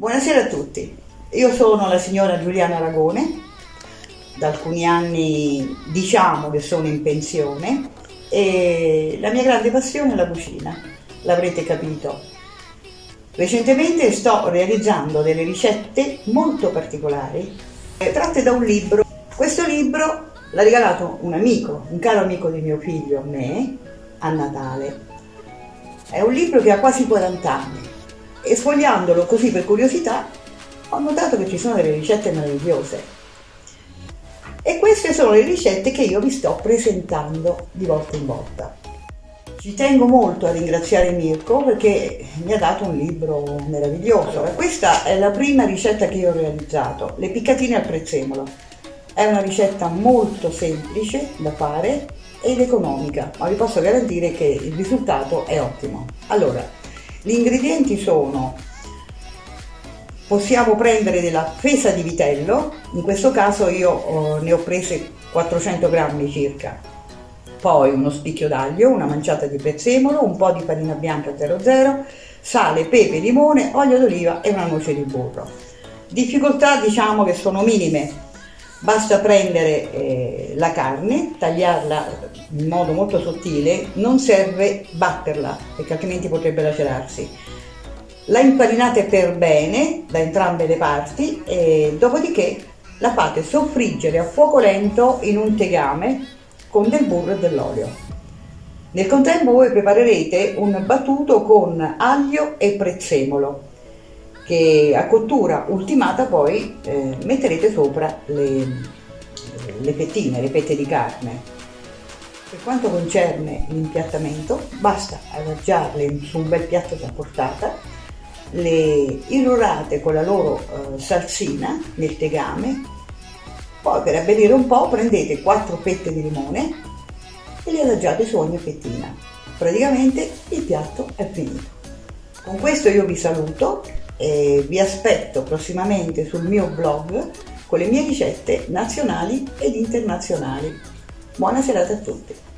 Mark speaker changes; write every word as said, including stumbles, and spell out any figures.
Speaker 1: Buonasera a tutti, io sono la signora Giuliana Aragone, da alcuni anni diciamo che sono in pensione e la mia grande passione è la cucina, l'avrete capito. Recentemente sto realizzando delle ricette molto particolari tratte da un libro. Questo libro l'ha regalato un amico, un caro amico di mio figlio a me, a Natale. È un libro che ha quasi quaranta anni. E sfogliandolo così per curiosità ho notato che ci sono delle ricette meravigliose e queste sono le ricette che io vi sto presentando di volta in volta. Ci tengo molto a ringraziare Mirko perché mi ha dato un libro meraviglioso. Questa è la prima ricetta che io ho realizzato, le piccatine al prezzemolo. È una ricetta molto semplice da fare ed economica, ma vi posso garantire che il risultato è ottimo. Allora, gli ingredienti sono, possiamo prendere della fesa di vitello, in questo caso io eh, ne ho prese quattrocento grammi circa, poi uno spicchio d'aglio, una manciata di prezzemolo, un po' di farina bianca zero zero, sale, pepe, limone, olio d'oliva e una noce di burro. Difficoltà diciamo che sono minime. Basta prendere eh, la carne, tagliarla in modo molto sottile, non serve batterla perché altrimenti potrebbe lacerarsi. La infarinate per bene da entrambe le parti e dopodiché la fate soffriggere a fuoco lento in un tegame con del burro e dell'olio. Nel contempo voi preparerete un battuto con aglio e prezzemolo, che a cottura ultimata poi eh, metterete sopra le, le fettine, le fette di carne. Per quanto concerne l'impiattamento, basta adagiarle su un bel piatto da portata, le irrorate con la loro eh, salsina nel tegame, poi per abbellire un po' prendete quattro fette di limone e le adagiate su ogni fettina. Praticamente il piatto è finito. Con questo io vi saluto e vi aspetto prossimamente sul mio blog con le mie ricette nazionali ed internazionali. Buona serata a tutti!